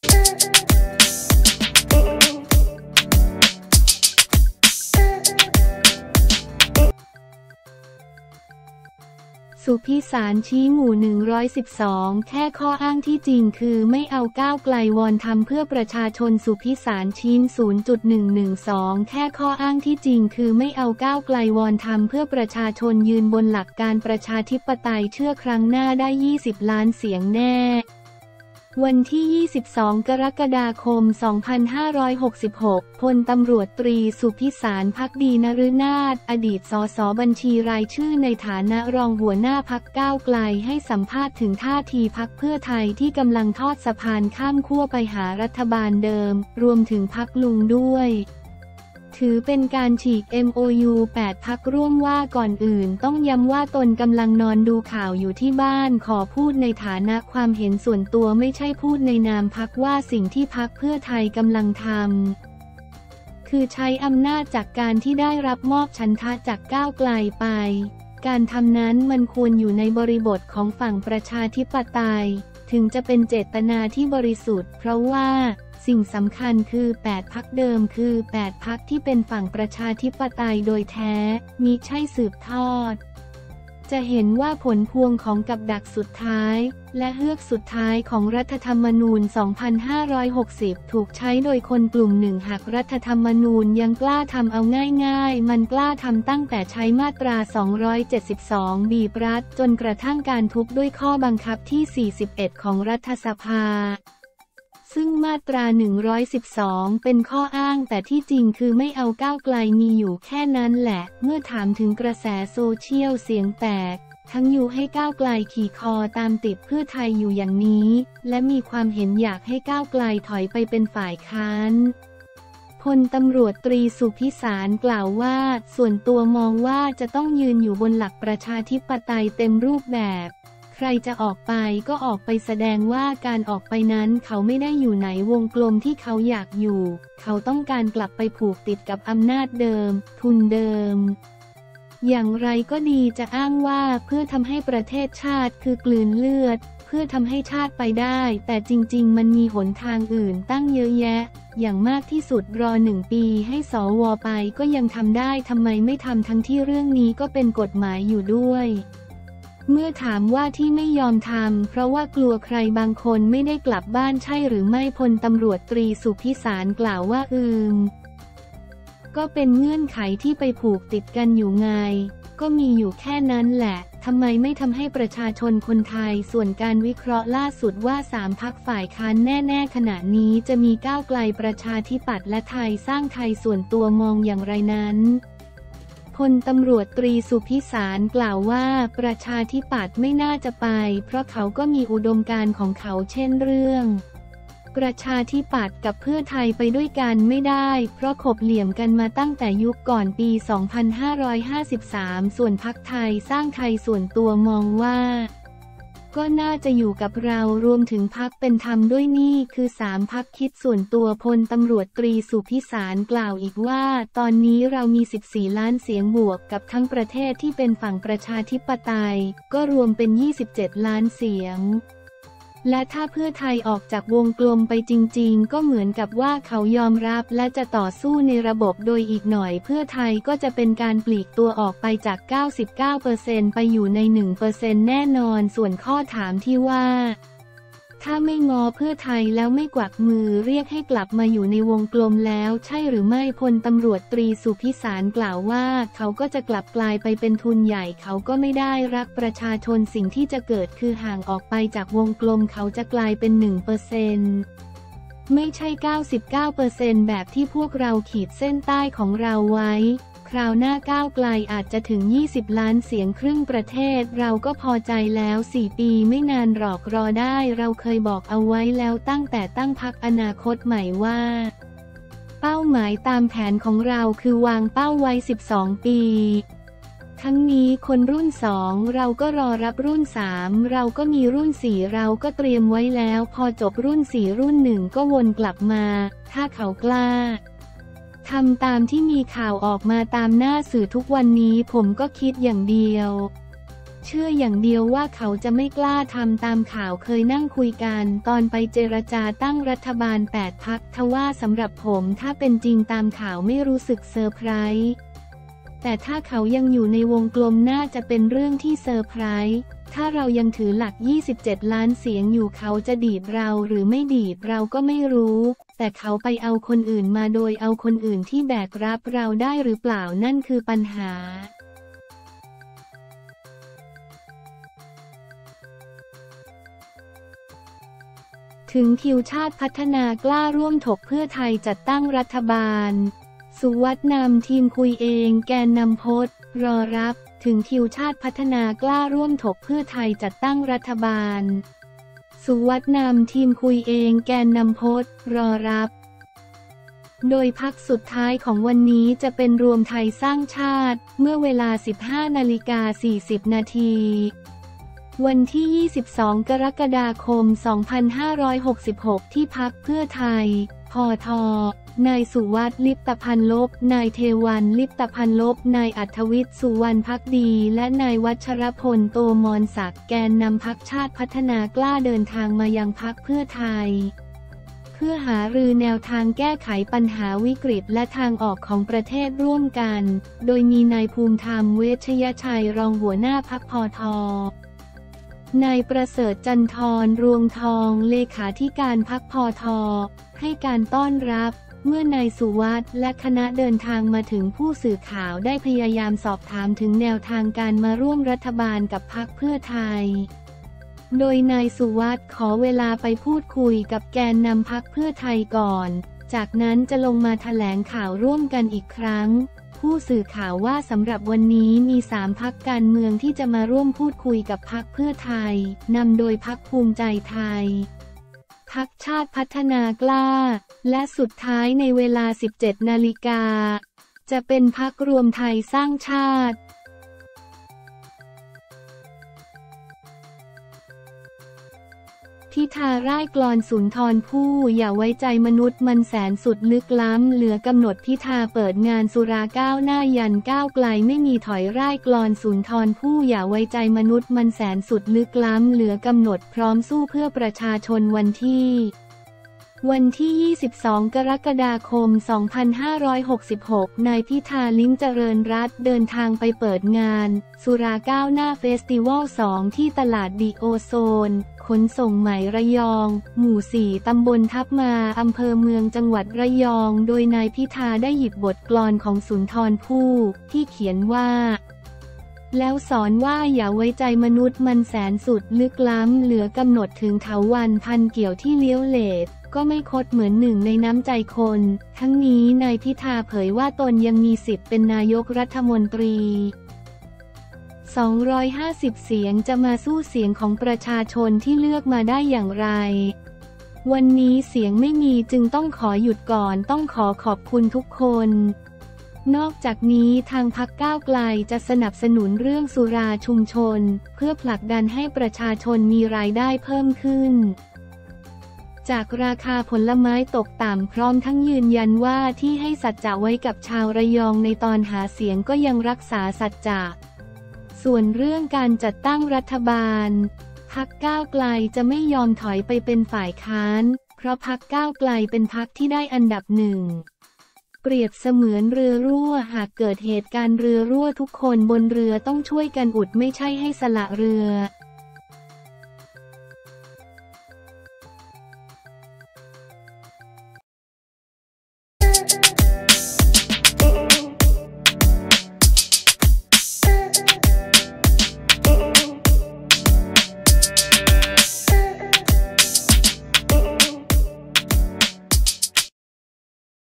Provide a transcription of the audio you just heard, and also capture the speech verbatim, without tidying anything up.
สุพิสารชี้หมู่หนึ่งร้อยสิบสองแค่ข้ออ้างที่จริงคือไม่เอาก้าวไกลวอนทำเพื่อประชาชนสุพิสารชี้ ศูนย์จุดหนึ่งหนึ่งสอง แค่ข้ออ้างที่จริงคือไม่เอาก้าวไกลวอนทำเพื่อประชาชนยืนบนหลักการประชาธิปไตยเชื่อครั้งหน้าได้ยี่สิบล้านเสียงแน่วันที่ยี่สิบสองกรกฎาคมสองพันห้าร้อยหกสิบหกพลตำรวจตรีสุพิสารภักดีนฤนาถอดีตสสบัญชีรายชื่อในฐานะรองหัวหน้าพรรคก้าวไกลให้สัมภาษณ์ถึงท่าทีพรรคเพื่อไทยที่กำลังทอดสะพานข้ามขั้วไปหารัฐบาลเดิมรวมถึงพรรคลุงด้วยถือเป็นการฉีก เอ็ม โอ ยู แปด พรรคร่วมว่าก่อนอื่นต้องย้ำว่าตนกำลังนอนดูข่าวอยู่ที่บ้านขอพูดในฐานะความเห็นส่วนตัวไม่ใช่พูดในนามพรรคว่าสิ่งที่พรรคเพื่อไทยกำลังทำคือใช้อำนาจจากการที่ได้รับมอบฉันทะจากก้าวไกลไปการทำนั้นมันควรอยู่ในบริบทของฝั่งประชาธิปไตยถึงจะเป็นเจตนาที่บริสุทธิ์เพราะว่าสิ่งสำคัญคือแปดพรรคเดิมคือแปดพรรคที่เป็นฝั่งประชาธิปไตยโดยแท้มิใช่สืบทอดจะเห็นว่าผลพวงของกับดักสุดท้ายและเฮือกสุดท้ายของรัฐธรรมนูญ สองพันห้าร้อยหกสิบ ถูกใช้โดยคนกลุ่มหนึ่งหากรัฐธรรมนูญยังกล้าทำเอาง่ายๆมันกล้าทำตั้งแต่ใช้มาตราสองร้อยเจ็ดสิบสองบีบรัฐจนกระทั่งการทุบด้วยข้อบังคับที่สี่สิบเอ็ดของรัฐสภาซึ่งมาตราหนึ่งร้อยสิบสองเป็นข้ออ้างแต่ที่จริงคือไม่เอาก้าวไกลมีอยู่แค่นั้นแหละเมื่อถามถึงกระแสโซเชียลเสียงแตกทั้งอยู่ให้ก้าวไกลขี่คอตามติดเพื่อไทยอยู่อย่างนี้และมีความเห็นอยากให้ก้าวไกลถอยไปเป็นฝ่ายค้านพลตำรวจตรีสุพิสารกล่าวว่าส่วนตัวมองว่าจะต้องยืนอยู่บนหลักประชาธิปไตยเต็มรูปแบบใครจะออกไปก็ออกไปแสดงว่าการออกไปนั้นเขาไม่ได้อยู่ในวงกลมที่เขาอยากอยู่เขาต้องการกลับไปผูกติดกับอำนาจเดิมทุนเดิมอย่างไรก็ดีจะอ้างว่าเพื่อทำให้ประเทศชาติคือกลืนเลือดเพื่อทำให้ชาติไปได้แต่จริงๆมันมีหนทางอื่นตั้งเยอะแยะอย่างมากที่สุดรอหนึ่งปีให้สวไปก็ยังทำได้ทำไมไม่ทำทั้งที่เรื่องนี้ก็เป็นกฎหมายอยู่ด้วยเมื่อถามว่าที่ไม่ยอมทำเพราะว่ากลัวใครบางคนไม่ได้กลับบ้านใช่หรือไม่พลตำรวจตรีสุพิสารกล่าวว่าอืมก็เป็นเงื่อนไขที่ไปผูกติดกันอยู่ไงก็มีอยู่แค่นั้นแหละทำไมไม่ทำให้ประชาชนคนไทยส่วนการวิเคราะห์ล่าสุดว่าสามพรรคฝ่ายค้านแน่ๆขณะนี้จะมีก้าวไกลประชาธิปัตย์และไทยสร้างไทยส่วนตัวมองอย่างไรนั้นพลตำรวจตรีสุพิสารกล่าวว่าประชาธิปัตย์ไม่น่าจะไปเพราะเขาก็มีอุดมการณ์ของเขาเช่นเรื่องประชาธิปัตย์กับเพื่อไทยไปด้วยกันไม่ได้เพราะขบเหลี่ยมกันมาตั้งแต่ยุคก่อนปี สองพันห้าร้อยห้าสิบสาม ส่วนพรรคไทยสร้างไทยส่วนตัวมองว่าก็น่าจะอยู่กับเรารวมถึงพรรคเป็นธรรมด้วยนี่คือสามพรรคคิดส่วนตัวพลตำรวจตรีสุพิสารกล่าวอีกว่าตอนนี้เรามีสิบสี่ล้านเสียงบวกกับทั้งประเทศที่เป็นฝั่งประชาธิปไตยก็รวมเป็นยี่สิบเจ็ดล้านเสียงและถ้าเพื่อไทยออกจากวงกลมไปจริงๆก็เหมือนกับว่าเขายอมรับและจะต่อสู้ในระบบโดยอีกหน่อยเพื่อไทยก็จะเป็นการปลีกตัวออกไปจาก เก้าสิบเก้าเปอร์เซ็นต์ ไปอยู่ใน หนึ่งเปอร์เซ็นต์ แน่นอนส่วนข้อถามที่ว่าถ้าไม่งอเพื่อไทยแล้วไม่กวักมือเรียกให้กลับมาอยู่ในวงกลมแล้วใช่หรือไม่พลตำรวจตรีสุพิสารกล่าวว่าเขาก็จะกลับกลายไปเป็นทุนใหญ่เขาก็ไม่ได้รักประชาชนสิ่งที่จะเกิดคือห่างออกไปจากวงกลมเขาจะกลายเป็น หนึ่งเปอร์เซ็นต์ ไม่ใช่ เก้าสิบเก้าเปอร์เซ็นต์ แบบที่พวกเราขีดเส้นใต้ของเราไว้คราวหน้าก้าวไกลอาจจะถึงยี่สิบล้านเสียงครึ่งประเทศเราก็พอใจแล้วสี่ปีไม่นานหรอกรอได้เราเคยบอกเอาไว้แล้วตั้งแต่ตั้งพรรคอนาคตใหม่ว่าเป้าหมายตามแผนของเราคือวางเป้าไว้สิบสองปีทั้งนี้คนรุ่นสองเราก็รอรับรุ่นสามเราก็มีรุ่นสี่เราก็เตรียมไว้แล้วพอจบรุ่นสี่รุ่นหนึ่งก็วนกลับมาถ้าเขากล้าทำตามที่มีข่าวออกมาตามหน้าสื่อทุกวันนี้ผมก็คิดอย่างเดียวเชื่ออย่างเดียวว่าเขาจะไม่กล้าทำตามข่าวเคยนั่งคุยกันตอนไปเจรจาตั้งรัฐบาลแปดพรรคทว่าสำหรับผมถ้าเป็นจริงตามข่าวไม่รู้สึกเซอร์ไพรส์แต่ถ้าเขายังอยู่ในวงกลมน่าจะเป็นเรื่องที่เซอร์ไพรส์ถ้าเรายังถือหลักยี่สิบเจ็ดล้านเสียงอยู่เขาจะดีดเราหรือไม่ดีดเราก็ไม่รู้แต่เขาไปเอาคนอื่นมาโดยเอาคนอื่นที่แบกรับเราได้หรือเปล่านั่นคือปัญหาถึงคิวชาติพัฒนากล้าร่วมถกเพื่อไทยจัดตั้งรัฐบาลสุวัฒน์นำทีมคุยเองแกนนำพจน์รอรับถึงคิวชาติพัฒนากล้าร่วมถกเพื่อไทยจัดตั้งรัฐบาลสุวัฒน์นำทีมคุยเองแกนนำพจน์รอรับโดยพักสุดท้ายของวันนี้จะเป็นรวมไทยสร้างชาติเมื่อเวลา สิบห้านาฬิกาสี่สิบนาทีวันที่ ยี่สิบสอง กรกฎาคม สองพันห้าร้อยหกสิบหก ที่พรรคเพื่อไทย พท นายสุวัฒน์ ลิปตพันลบ นายเทวัน ลิปตพันลบ นายอัธวิทย์ สุวรรณภักดี และนายวัชรพล โตมรศักดิ์ แกนนำพรรคชาติพัฒนากล้าเดินทางมายังพรรคเพื่อไทยเพื่อหารือแนวทางแก้ไขปัญหาวิกฤตและทางออกของประเทศร่วมกัน โดยมีนายภูมิธรรมเวชยชัยรองหัวหน้าพรรคพทนายประเสริฐจันทรรวงทองเลขาธิการพรรคพทให้การต้อนรับเมื่อนายสุวัฒน์และคณะเดินทางมาถึงผู้สื่อข่าวได้พยายามสอบถามถึงแนวทางการมาร่วมรัฐบาลกับพรรคเพื่อไทยโดยนายสุวัฒน์ขอเวลาไปพูดคุยกับแกนนำพรรคเพื่อไทยก่อนจากนั้นจะลงมาแถลงข่าวร่วมกันอีกครั้งผู้สื่อข่าวว่าสำหรับวันนี้มีสามพรรคการเมืองที่จะมาร่วมพูดคุยกับพรรคเพื่อไทยนำโดยพรรคภูมิใจไทยพรรคชาติพัฒนากล้าและสุดท้ายในเวลา สิบเจ็ดนาฬิกาจะเป็นพรรครวมไทยสร้างชาติพิธาร่ายกลอนสุนทรภู่อย่าไว้ใจมนุษย์มันแสนสุดลึกล้ำเหลือกำหนดพิธาเปิดงานสุราก้าวหน้ายันก้าวไกลไม่มีถอยร่ายกลอนสุนทรภู่อย่าไว้ใจมนุษย์มันแสนสุดลึกล้ำเหลือกำหนดพร้อมสู้เพื่อประชาชนวันที่วันที่ ยี่สิบสอง กรกฎาคม สองพันห้าร้อยหกสิบหก นายพิธาลิ้มเจริญรัตน์เดินทางไปเปิดงานสุราก้าวหน้าเฟสติวัล สอง ที่ตลาดดีโอโซนขนส่งไหมระยองหมู่ สี่ ตำบลทับมาอำเภอเมืองจังหวัดระยองโดยนายพิธาได้หยิบบทกลอนของสุนทรภู่ที่เขียนว่าแล้วสอนว่าอย่าไว้ใจมนุษย์มันแสนสุดลึกล้ำเหลือกำหนดถึงเถาวัลย์พันเกี่ยวที่เลี้ยวเหลดก็ไม่คดเหมือนหนึ่งในน้ำใจคนทั้งนี้นายพิธาเผยว่าตนยังมีสิทธิ์เป็นนายกรัฐมนตรีสองร้อยห้าสิบเสียงจะมาสู้เสียงของประชาชนที่เลือกมาได้อย่างไรวันนี้เสียงไม่มีจึงต้องขอหยุดก่อนต้องขอขอบคุณทุกคนนอกจากนี้ทางพรรคก้าวไกลจะสนับสนุนเรื่องสุราชุมชนเพื่อผลักดันให้ประชาชนมีรายได้เพิ่มขึ้นจากราคาผลไม้ตกต่ำพร้อมทั้งยืนยันว่าที่ให้สัจจะไว้กับชาวระยองในตอนหาเสียงก็ยังรักษาสัจจะส่วนเรื่องการจัดตั้งรัฐบาลพรรคก้าวไกลจะไม่ยอมถอยไปเป็นฝ่ายค้านเพราะพรรคก้าวไกลเป็นพรรคที่ได้อันดับหนึ่งเปรียบเสมือนเรือรั่วหากเกิดเหตุการณ์เรือรั่วทุกคนบนเรือต้องช่วยกันอุดไม่ใช่ให้สละเรือ